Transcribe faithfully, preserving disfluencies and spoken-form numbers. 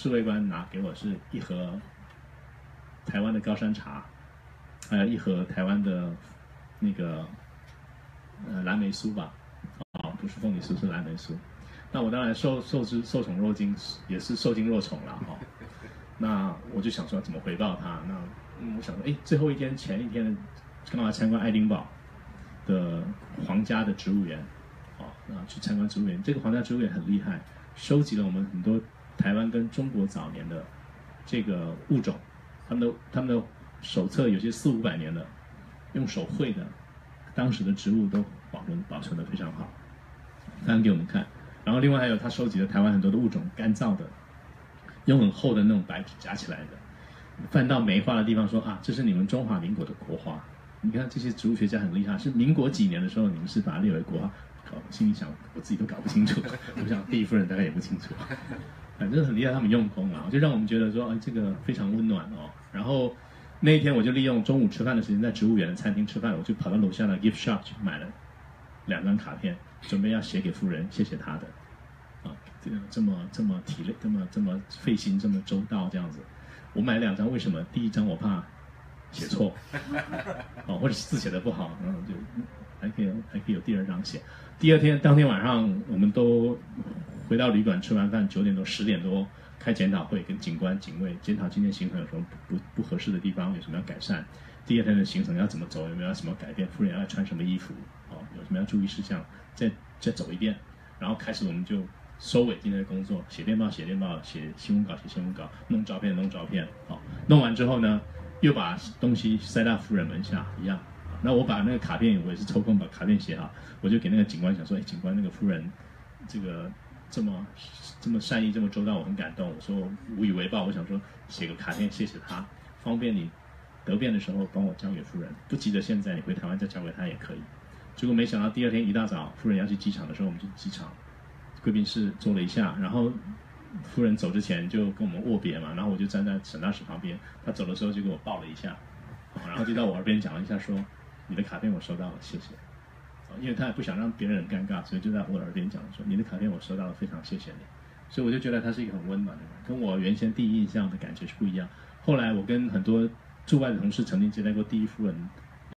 侍卫官拿给我是一盒台湾的高山茶，还有一盒台湾的那个呃蓝莓酥吧，啊、哦，不是凤梨酥，是蓝莓酥。那我当然受受之受宠若惊，也是受惊若宠了哈、哦。那我就想说怎么回报他？那、嗯、我想说，哎，最后一天前一天刚好参观爱丁堡的皇家的植物园，哦，那去参观植物园。这个皇家植物园很厉害，收集了我们很多台湾跟中国早年的这个物种，他们的他们的手册有些四五百年的，用手绘的，当时的植物都保存保存的非常好，翻给我们看。然后另外还有他收集了台湾很多的物种，干燥的，用很厚的那种白纸夹起来的，翻到梅花的地方说啊，这是你们中华民国的国花。你看这些植物学家很厉害，是民国几年的时候你们是把它列为国花，搞心里想我自己都搞不清楚，我想第一夫人大概也不清楚，反正很厉害，他们用功啊，就让我们觉得说啊这个非常温暖哦。然后那一天我就利用中午吃饭的时间在植物园的餐厅吃饭，我就跑到楼下的 gift shop 去买了两张卡片，准备要写给夫人，谢谢她的，啊，这个这么这么体力，这么这么费心，这么周到这样子。我买了两张，为什么？第一张我怕写错，哦，或者字写的不好，然后就还可以还可以有第二张写。第二天当天晚上，我们都回到旅馆吃完饭，九点多十点多开检讨会，跟警官警卫检讨今天行程有什么不不不合适的地方，有什么要改善。第二天的行程要怎么走，有没有什么改变？夫人要穿什么衣服？哦，有什么要注意事项？再再走一遍，然后开始我们就收尾今天的工作，写电报写电报，写新闻稿写新闻稿，弄照片弄照片。好、哦，弄完之后呢，又把东西塞到夫人门下一样。那我把那个卡片，我也是抽空把卡片写好，我就给那个警官讲说，哎，警官，那个夫人这个这么这么善意，这么周到，我很感动。我说无以为报，我想说写个卡片谢谢他，方便你得便的时候帮我交给夫人，不急着现在，你回台湾再交给他也可以。结果没想到第二天一大早，夫人要去机场的时候，我们去机场贵宾室坐了一下，然后夫人走之前就跟我们握别嘛，然后我就站在沈大使旁边，他走的时候就给我抱了一下，然后就到我耳边讲了一下说，你的卡片我收到了，谢谢。因为他也不想让别人很尴尬，所以就在我耳边讲说，你的卡片我收到了，非常谢谢你。所以我就觉得他是一个很温暖的人，跟我原先第一印象的感觉是不一样。后来我跟很多驻外的同事曾经接待过第一夫人